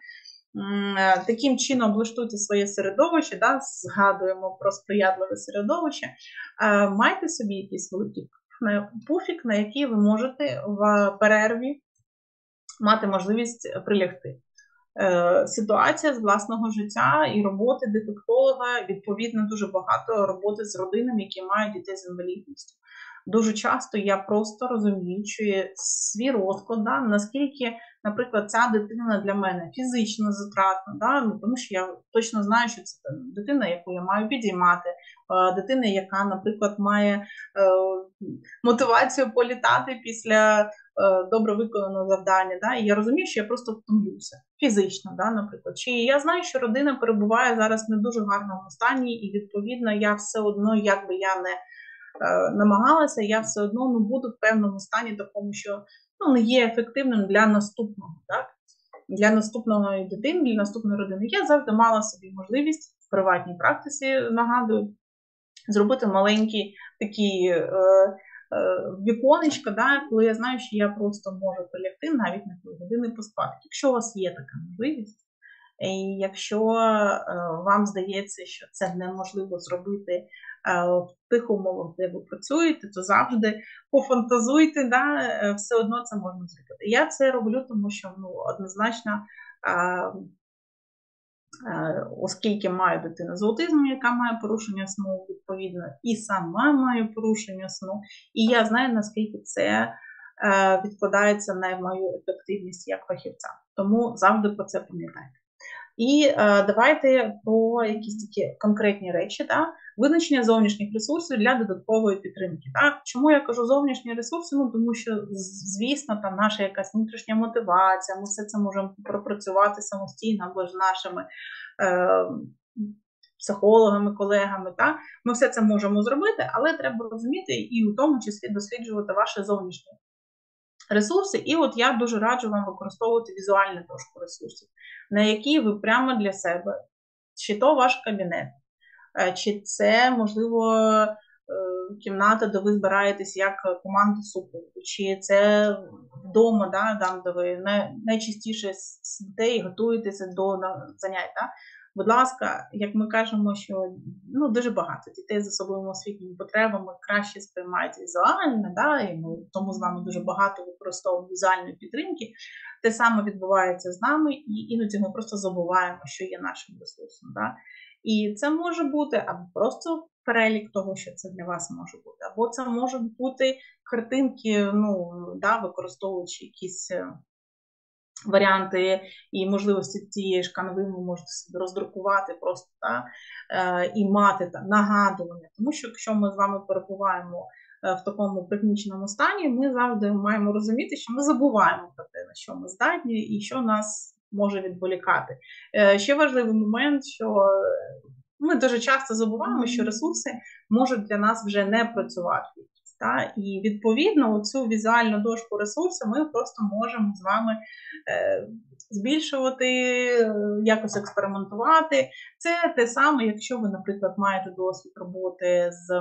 таким чином облаштуйте своє середовище, да, згадуємо про сприятливе середовище, майте собі якийсь великий пуфік, на який ви можете в перерві мати можливість прилягти. Ситуація з власного життя і роботи дефектолога, відповідно, дуже багато роботи з родинами, які мають дітей з інвалідністю. Дуже часто я просто розумію, що є свій розклад, да, наскільки, наприклад, ця дитина для мене фізично затратна, да, тому що я точно знаю, що це дитина, яку я маю підіймати, дитина, яка, наприклад, має мотивацію політати після добре виконаного завдання, да, і я розумію, що я просто втомлюся фізично, да, наприклад. Чи я знаю, що родина перебуває зараз в не дуже гарному стані, і, відповідно, я все одно, як би я не намагалася, я все одно буду в певному стані такому, що не є ефективним для наступного, так? Для наступної дитини, для наступної родини. Я завжди мала собі можливість в приватній практиці, нагадую, зробити маленький такий віконечко, да, коли я знаю, що я просто можу прилягти навіть на 2 години поспати. Якщо у вас є така можливість, і якщо вам здається, що це неможливо зробити в тих умовах, де ви працюєте, то завжди пофантазуйте, да, все одно це можна зробити. Я це роблю, тому що однозначно, оскільки маю дитину з аутизмом, яка має порушення сну, відповідно, і сама маю порушення сну, і я знаю, наскільки це відкладається на мою ефективність як фахівця. Тому завжди про це пам'ятайте. І давайте про якісь такі конкретні речі, да? Визначення зовнішніх ресурсів для додаткової підтримки. Да? Чому я кажу зовнішні ресурси? Тому що, звісно, там наша якась внутрішня мотивація, ми все це можемо пропрацювати самостійно або ж нашими психологами, колегами. Да? Ми все це можемо зробити, але треба розуміти і у тому числі досліджувати ваші зовнішні ресурси. І от я дуже раджу вам використовувати візуальну дошку ресурсів, на якій ви прямо для себе, чи то ваш кабінет, чи це, можливо, кімната, де ви збираєтесь як команда супроводу, чи це вдома, да, там, де ви найчастіше сидите і готуєтеся до занять. Да? Будь ласка, як ми кажемо, що дуже багато дітей з особливими освітніми потребами краще сприймають візуально, да, і ми тому з вами дуже багато використовуємо візуальної підтримки. Те саме відбувається з нами, і іноді ми просто забуваємо, що є нашим ресурсом. Да? І це може бути або просто перелік того, що це для вас може бути, або це можуть бути картинки, використовуючи якісь варіанти і можливості цієї ж канви ви можете роздрукувати просто, і мати нагадування. Тому що якщо ми з вами перебуваємо в такому пригніченому стані, ми завжди маємо розуміти, що ми забуваємо про те, на що ми здатні і що нас може відволікати. Ще важливий момент, що ми дуже часто забуваємо, що ресурси можуть для нас вже не працювати. І, відповідно, цю візуальну дошку ресурсів ми просто можемо з вами збільшувати, якось експериментувати. Це те саме, якщо ви, наприклад, маєте досвід роботи з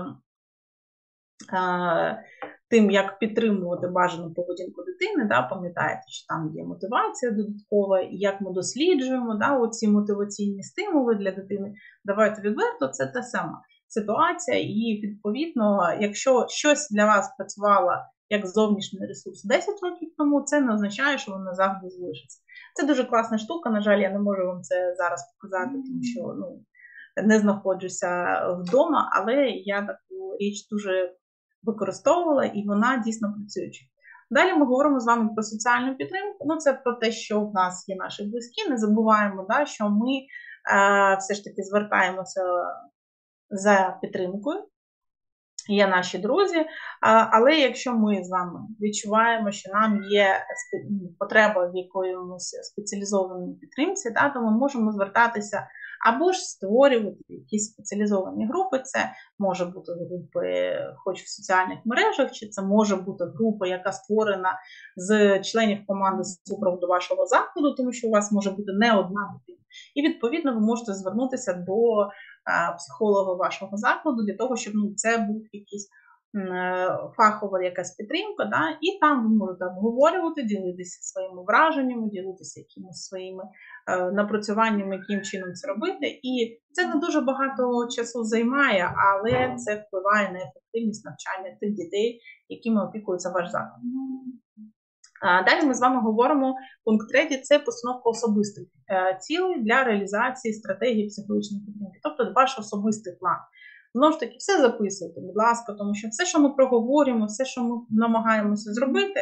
тим, як підтримувати бажану поведінку дитини, да, пам'ятаєте, що там є мотивація додаткова, і як ми досліджуємо, да, оці мотиваційні стимули для дитини. Давайте відверто, це та сама ситуація, і, відповідно, якщо щось для вас працювало як зовнішній ресурс 10 років тому, це не означає, що воно завжди залишиться. Це дуже класна штука, на жаль, я не можу вам це зараз показати, тому що не знаходжуся вдома, але я таку річ дуже використовувала, і вона дійсно працююча. Далі ми говоримо з вами про соціальну підтримку. Ну, це про те, що в нас є наші близькі. Не забуваємо, да, що ми все ж таки звертаємося за підтримкою. Є наші друзі, але якщо ми з вами відчуваємо, що нам є потреба в якоїсь спеціалізованій підтримці, да, то ми можемо звертатися або ж створювати якісь спеціалізовані групи. Це може бути групи хоч в соціальних мережах, чи це може бути група, яка створена з членів команди супроводу вашого закладу, тому що у вас може бути не одна дитина. І, відповідно, ви можете звернутися до психолога вашого закладу для того, щоб це був якийсь фахова якась підтримка, да, і там ви можете обговорювати, ділитися своїми враженнями, ділитися якимись своїми напрацюваннями, яким чином це робити. І це не дуже багато часу займає, але це впливає на ефективність навчання тих дітей, якими опікується ваш заклад. Далі ми з вами говоримо, пункт 3 – це постановка особистих цілей для реалізації стратегії психологічної підтримки, тобто ваш особистий план. Знову ж таки, все записуйте, будь ласка, тому що все, що ми проговорюємо, все, що ми намагаємося зробити,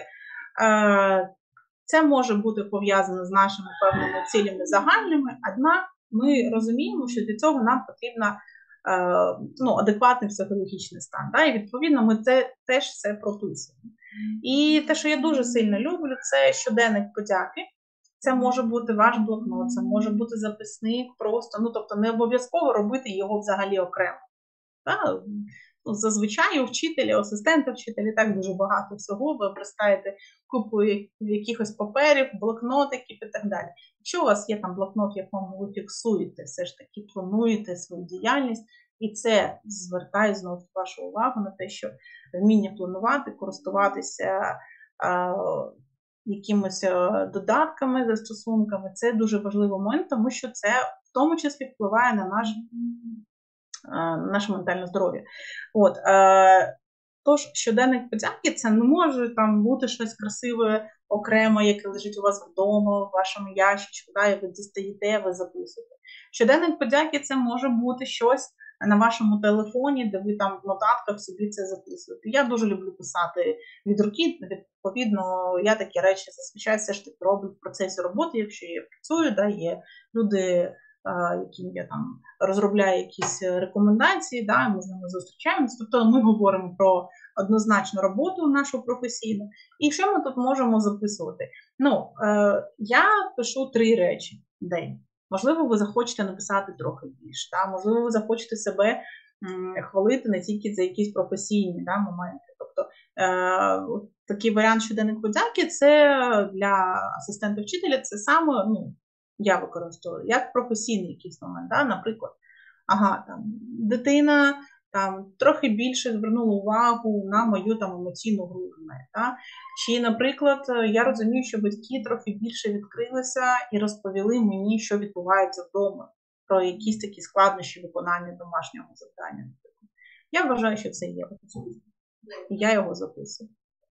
це може бути пов'язано з нашими певними цілями загальними, однак ми розуміємо, що для цього нам потрібно адекватний психологічний стан. Да? І, відповідно, ми теж все прописуємо. І те, що я дуже сильно люблю, це щоденник подяки. Це може бути ваш блокнот, це може бути записник просто, тобто не обов'язково робити його взагалі окремо. Да? Зазвичай у вчителя, асистента вчителя так дуже багато всього, ви обростаєте купу якихось паперів, блокнотиків і так далі. Якщо у вас є там блокнот, в якому ви фіксуєте, все ж таки плануєте свою діяльність, і це звертає знову вашу увагу на те, що вміння планувати, користуватися якимись додатками, застосунками, це дуже важливий момент, тому що це в тому числі впливає на наше ментальне здоров'я. Тож, щоденник подяки – це не може там бути щось красиве, окремо, яке лежить у вас вдома, в вашому ящичку, да, і ви дістаєте, ви записуєте. Щоденник подяки – це може бути щось на вашому телефоні, де ви там в нотатках собі це записуєте. Я дуже люблю писати від руки, відповідно, я такі речі зазвичай все ж таки роблю в процесі роботи, якщо я працюю, да, є люди, яким я там розробляю якісь рекомендації, да, ми з ними зустрічаємося. Тобто ми говоримо про однозначну роботу нашу професійну. І що ми тут можемо записувати? Я пишу 3 речі в день. Можливо, ви захочете написати трохи більше, да? Можливо, ви захочете себе хвалити не тільки за якісь професійні, да, моменти. Тобто такий варіант щоденник подяки – це для асистента вчителя, це саме, я використовую як професійний якийсь момент, да? Наприклад, дитина там трохи більше звернула увагу на мою там емоційну гру. Да? Чи, наприклад, я розумію, що батьки трохи більше відкрилися і розповіли мені, що відбувається вдома, про якісь такі складнощі виконання домашнього завдання. Я вважаю, що це є. Я його записую.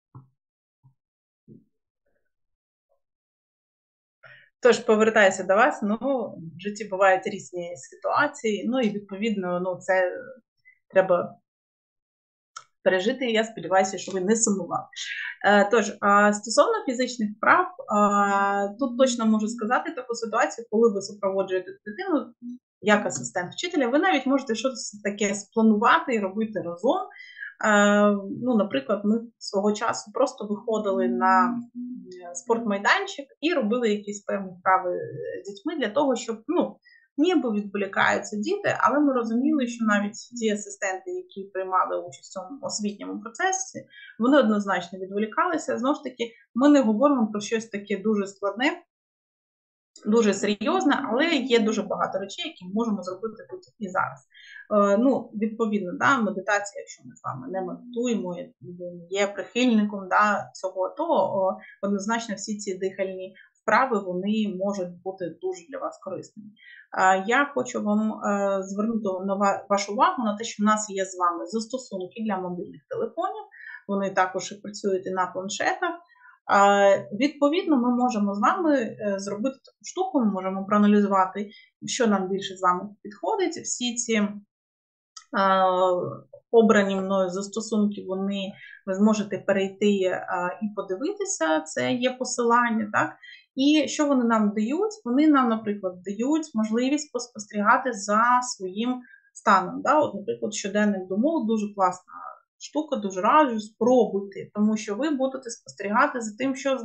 Тож, повертаюся до вас, в житті бувають різні ситуації, і, відповідно, це треба пережити, і я сподіваюся, що ви не сумували. Тож, стосовно фізичних вправ, тут точно можу сказати таку ситуацію, коли ви супроводжуєте дитину, як асистент вчителя, ви навіть можете щось таке спланувати і робити разом. Наприклад, ми свого часу просто виходили на спортмайданчик і робили якісь певні вправи з дітьми для того, щоб, ніби відволікаються діти, але ми розуміли, що навіть ті асистенти, які приймали участь в цьому освітньому процесі, вони однозначно відволікалися. Знову ж таки, ми не говоримо про щось таке дуже складне, дуже серйозне, але є дуже багато речей, які ми можемо зробити тут і зараз. Відповідно, да, медитація, якщо ми з вами не медитуємо, є прихильником цього, то однозначно всі ці дихальні вправи, вони можуть бути дуже для вас корисними. Я хочу вам звернути вашу увагу на те, що в нас є з вами застосунки для мобільних телефонів, вони також працюють і на планшетах. Відповідно, ми можемо з вами зробити таку штуку, ми можемо проаналізувати, що нам більше з вами підходить. Всі ці обрані мною застосунки, ви зможете перейти і подивитися, це є посилання, так? І що вони нам дають? Вони нам, наприклад, дають можливість поспостерігати за своїм станом. Да? От, наприклад, щоденник домов дуже класна штука, дуже раджу, спробуйте, тому що ви будете спостерігати за тим, що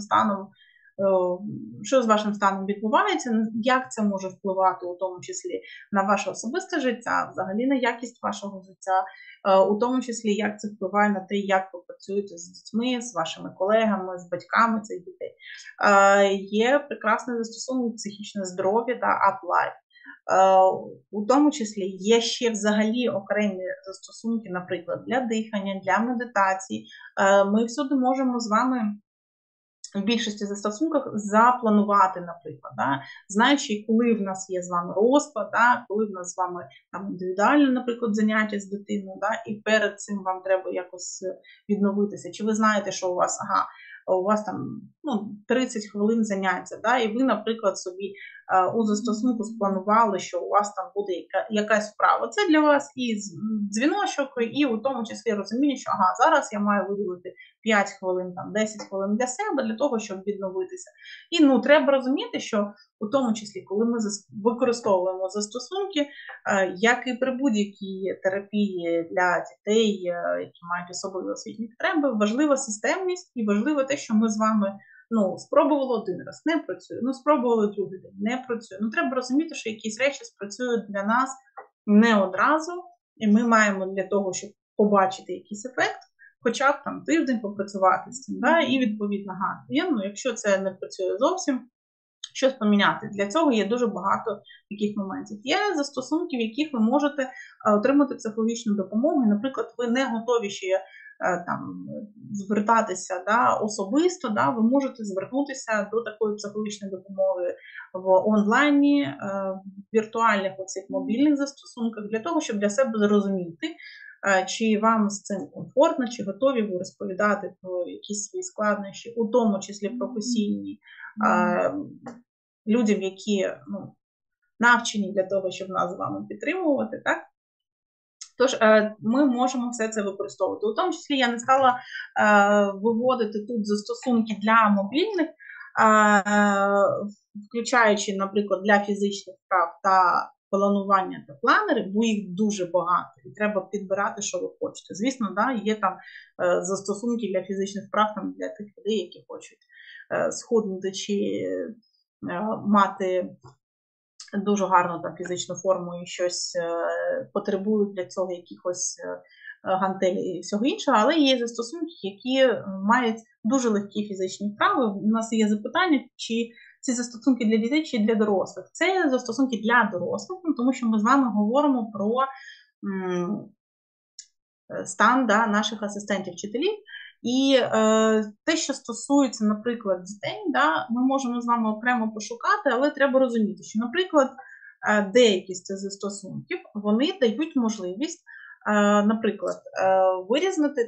з вашим станом відбувається, як це може впливати, у тому числі на ваше особисте життя, взагалі на якість вашого життя, у тому числі, як це впливає на те, як ви працюєте з дітьми, з вашими колегами, з батьками цих дітей. Є прекрасний застосунок психічне здоров'я та UpLife. У тому числі є ще взагалі окремі застосунки, наприклад, для дихання, для медитації. Ми всюди можемо з вами в більшості застосунках запланувати, наприклад, да? Знаючи, коли в нас є з вами розклад, да? Коли в нас з вами там індивідуальне, наприклад, заняття з дитиною, да? І перед цим вам треба якось відновитися. Чи ви знаєте, що у вас там 30 хвилин заняття, да? І ви, наприклад, собі у застосунку спланували, що у вас там буде якась вправа. Це для вас і дзвіночок, і у тому числі розуміння, що зараз я маю виділити 5 хвилин, 10 хвилин для себе, для того, щоб відновитися. І треба розуміти, що у тому числі, коли ми використовуємо застосунки, як і при будь-якій терапії для дітей, які мають особливі освітні потреби, важлива системність і важливо те, що ми з вами спробували один раз, не працює, спробували другий день, не працює. Треба розуміти, що якісь речі спрацюють для нас не одразу, і ми маємо для того, щоб побачити якийсь ефект, хоча б тиждень попрацювати з цим, да? І відповідно, якщо це не працює зовсім, щось поміняти. Для цього є дуже багато таких моментів. Є застосунки, в яких ви можете отримати психологічну допомогу. Наприклад, ви не готові ще звертатися особисто, ви можете звернутися до такої психологічної допомоги в онлайні, в віртуальних оцих мобільних застосунках, для того, щоб для себе зрозуміти, чи вам з цим комфортно, чи готові ви розповідати про якісь свої складнощі, у тому числі професійні, людям, які навчені для того, щоб нас з вами підтримувати, так? Тож, ми можемо все це використовувати. У тому числі я не стала виводити тут застосунки для мобільних, включаючи, наприклад, для фізичних вправ та планування та планери, бо їх дуже багато, і треба підбирати, що ви хочете. Звісно, є там застосунки для фізичних вправ для тих людей, які хочуть схуднути чи мати дуже гарну фізичну форму і щось потребують для цього якихось гантелі і всього іншого, але є застосунки, які мають дуже легкі фізичні вправи. У нас є запитання, чи ці застосунки для дітей чи для дорослих. Це застосунки для дорослих, тому що ми з вами говоримо про стан наших асистентів-вчителів. І те, що стосується, наприклад, дітей, ми можемо з вами окремо пошукати, але треба розуміти, що, наприклад, деякі з цих застосунків, вони дають можливість, наприклад, вирізнити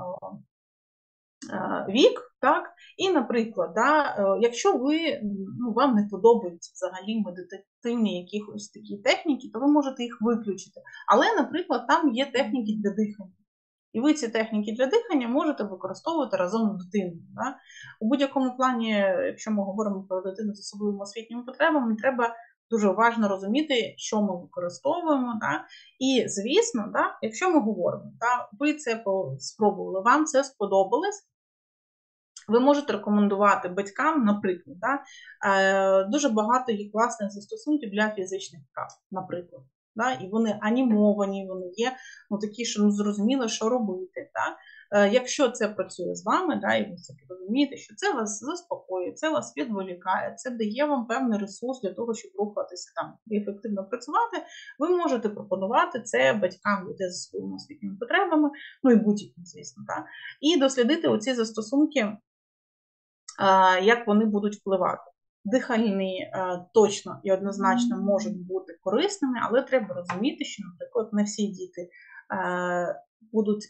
вік, так, і, наприклад, якщо вам не подобаються взагалі медитативні якісь такі техніки, то ви можете їх виключити. Але, наприклад, там є техніки для дихання. І ви ці техніки для дихання можете використовувати разом з дитиною. Да? У будь-якому плані, якщо ми говоримо про дитину з особливими освітніми потребами, треба дуже уважно розуміти, що ми використовуємо. Да? І, звісно, якщо ми говоримо, ви це спробували, вам це сподобалось, ви можете рекомендувати батькам, наприклад, дуже багато є класних застосунків для фізичних вправ, наприклад. І вони анімовані, вони є такі, що зрозуміло, що робити. Якщо це працює з вами, і ви це розумієте, що це вас заспокоює, це вас відволікає, це дає вам певний ресурс для того, щоб рухатися і ефективно працювати, ви можете пропонувати це батькам дітей зі своїми освітніми потребами, і будь-яким, звісно. І дослідити оці застосунки, як вони будуть впливати. Дихальні точно і однозначно можуть бути корисними, але треба розуміти, що, наприклад, не всі діти будуть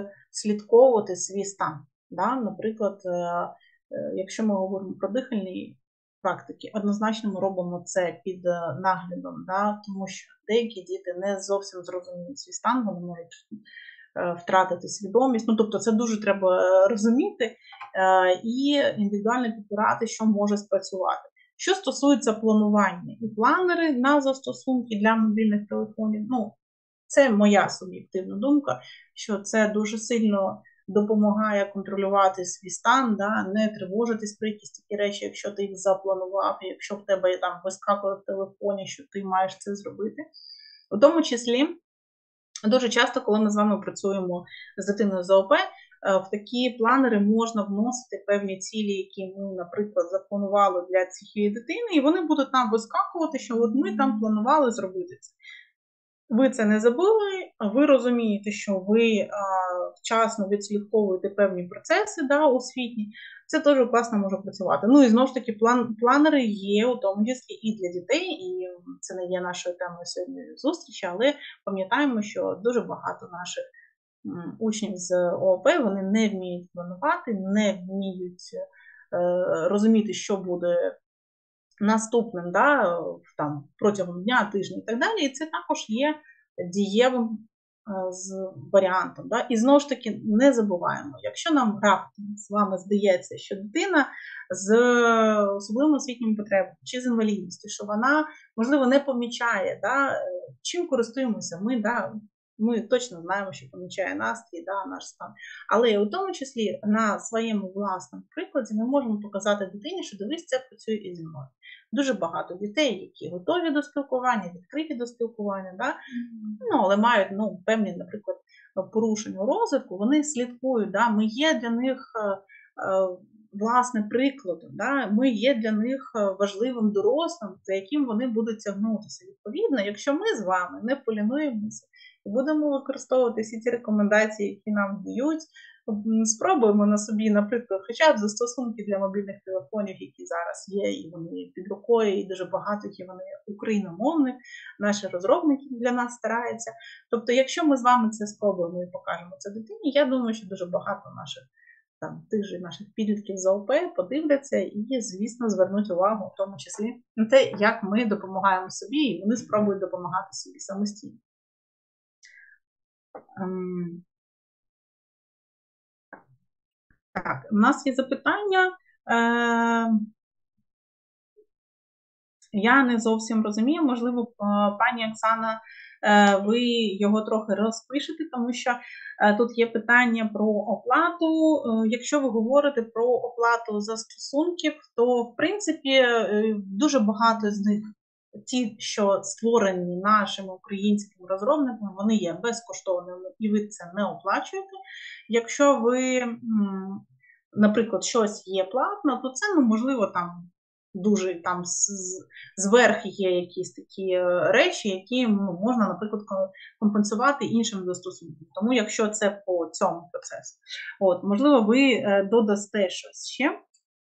відслідковувати свій стан. Наприклад, якщо ми говоримо про дихальні практики. Однозначно ми робимо це під наглядом, да, тому що деякі діти не зовсім зрозуміють свій стан, вони можуть втратити свідомість. Ну, тобто це дуже треба розуміти і індивідуально підбирати, що може спрацювати. Що стосується планування і планери на застосунки для мобільних телефонів, ну, це моя суб'єктивна думка, що це дуже сильно допомагає контролювати свій стан, да, не тривожитись про якісь такі речі, якщо ти їх запланував, якщо в тебе там вискакує в телефоні, що ти маєш це зробити. У тому числі, дуже часто, коли ми з вами працюємо з дитиною з ООП, в такі планери можна вносити певні цілі, які ми, наприклад, запланували для цієї дитини, і вони будуть там вискакувати, що от ми там планували зробити це. Ви це не забули, ви розумієте, що ви вчасно відслідковуєте певні процеси, да, освітні, це теж класно може працювати. Ну і знову ж таки, планери є у тому числі і для дітей, і це не є нашою темою сьогодні зустрічі, але пам'ятаємо, що дуже багато наших учнів з ООП, вони не вміють планувати, не вміють розуміти, що буде наступним, да, там, протягом дня, тижня і так далі, і це також є дієвим варіантом. Да? І знову ж таки не забуваємо, якщо нам раптом з вами здається, що дитина з особливими освітніми потребами чи з інвалідністю, що вона, можливо, не помічає, да, чим користуємося ми, да, ми точно знаємо, що помічає настрій, да, наш стан. Але у тому числі на своєму власному прикладі ми можемо показати дитині, що дивись, це працює і зі мною. Дуже багато дітей, які готові до спілкування, відкриті до спілкування, да? Ну, але мають певні, наприклад, порушення у розвитку, вони слідкують, да? Ми є для них власне прикладом, да? Ми є для них важливим дорослим, за яким вони будуть тягнутися. Відповідно, якщо ми з вами не полінуємося і будемо використовувати всі ті рекомендації, які нам дають, спробуємо на собі, наприклад, хоча б застосунки для мобільних телефонів, які зараз є, і вони під рукою, і дуже багато які вони україномовні, наші розробники для нас стараються. Тобто, якщо ми з вами це спробуємо і покажемо це дитині, я думаю, що дуже багато наших тих же наших підлітків з ООП подивляться і, звісно, звернуть увагу, в тому числі на те, як ми допомагаємо собі, і вони спробують допомагати собі самостійно. Так, у нас є запитання. Я не зовсім розумію, можливо, пані Оксана, ви його трохи розпишете, тому що тут є питання про оплату. Якщо ви говорите про оплату застосунків, то, в принципі, дуже багато з них, ті, що створені нашими українськими розробниками, вони є безкоштовними, і ви це не оплачуєте. Якщо ви, наприклад, щось є платно, то це, можливо, там дуже там зверху є якісь такі речі, які можна, наприклад, компенсувати іншим застосунком. Тому якщо це по цьому процесу, можливо, ви додасте щось ще.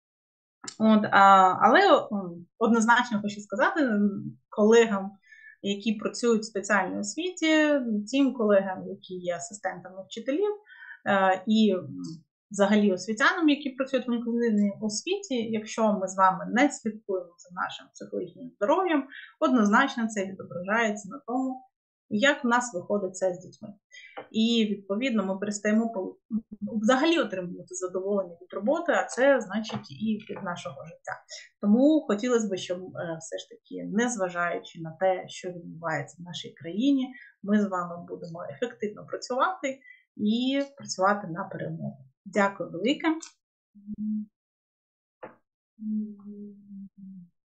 Але однозначно хочу сказати колегам, які працюють в спеціальній освіті, тим колегам, які є асистентами вчителів, і взагалі освітянам, які працюють в інклюзивній освіті, якщо ми з вами не слідкуємо за нашим психологічним здоров'ям, однозначно це відображається на тому, як в нас виходить це з дітьми. І, відповідно, ми перестаємо взагалі отримувати задоволення від роботи, а це, значить, і від нашого життя. Тому хотілося б, щоб все ж таки, незважаючи на те, що відбувається в нашій країні, ми з вами будемо ефективно працювати і працювати на перемогу. Дякую велике.